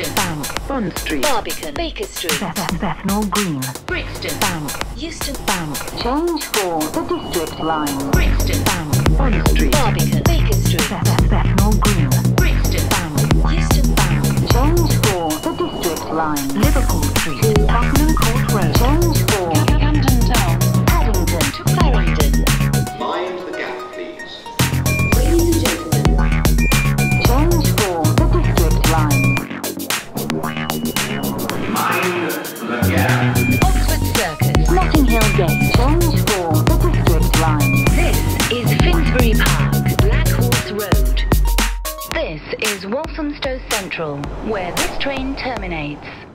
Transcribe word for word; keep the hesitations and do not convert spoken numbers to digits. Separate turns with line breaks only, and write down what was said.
Brixton,
Bank,
Bond Street,
Barbican, Baker Street,
Beth- Bethnal Green,
Brixton,
Bank,
Euston,
Bank,
Change for the district line.
Brixton,
Bank,
Bond Street,
Barbican, Baker Street,
Beth- Bethnal Green,
Brixton,
Bank,
Euston,
Bank,
Change for the district line.
Liverpool Street, Tottenham Court Road,
Change for
Camden Town, Paddington to Clarendon.
Mind the gap, please.
Ladies and gentlemen,
change for the district line.
Mind the gap.
Oxford Circus,
Notting Hill Gate. Change for the district line.
this is Finsbury Park, Black Horse Road. This is Walthamstow Central, where this train terminates.